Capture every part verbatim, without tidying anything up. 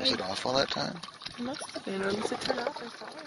Was it off all that time? It must have been, or at least it turned off and saw it.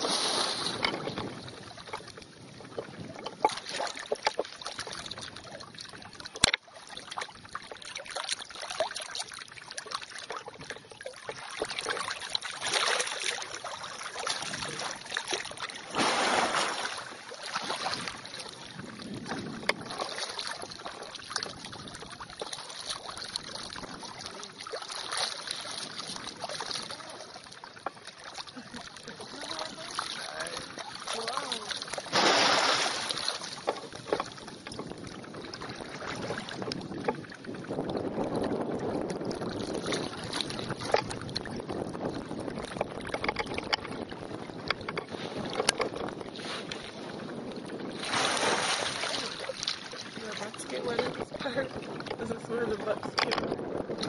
Bucks get wet in this park? This is where the bucks get wet.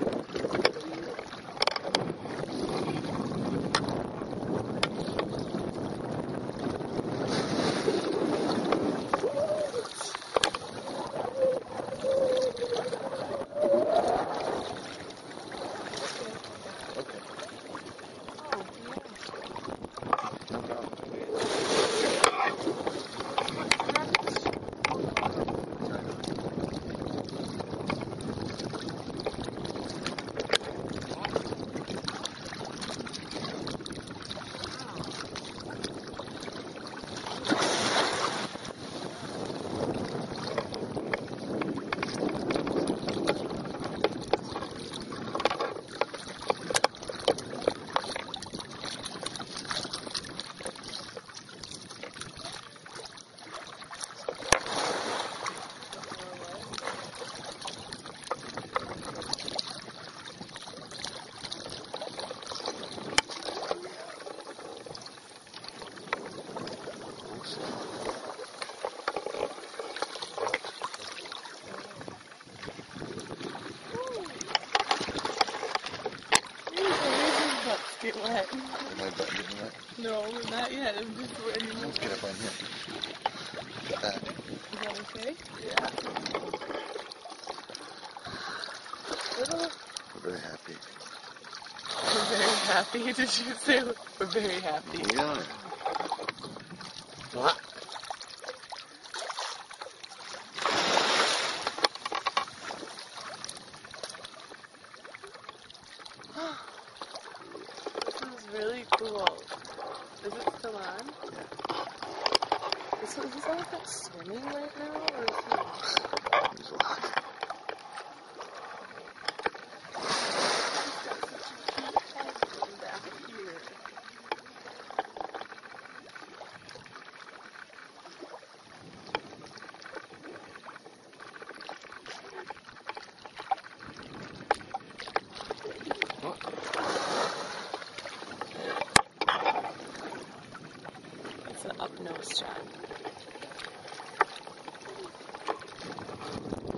Okay. Oh, yeah. No problem. Get wet. Am I butt getting wet? No, not yet. I'm just waiting. Let's get up on here. Get that. Is that okay? Yeah. Little. We're very happy. We're very happy. Did you say we're very happy? We are. What? This is really cool. Is it still on? Yeah. Is, is this all like swimming right now? Or is it... There's a lot. Back here. It's an up nose shot.